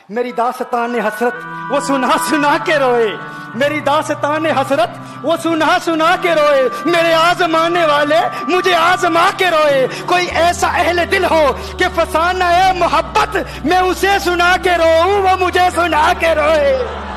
मेरी दास्तान हसरत वो सुना सुना के रोए, मेरी दास्तान हसरत वो सुना सुना के रोए, मेरे आजमाने वाले मुझे आजमा के रोए। कोई ऐसा अहले दिल हो कि फसाना है मोहब्बत, मैं उसे सुना के रोऊं वो मुझे सुना के रोए।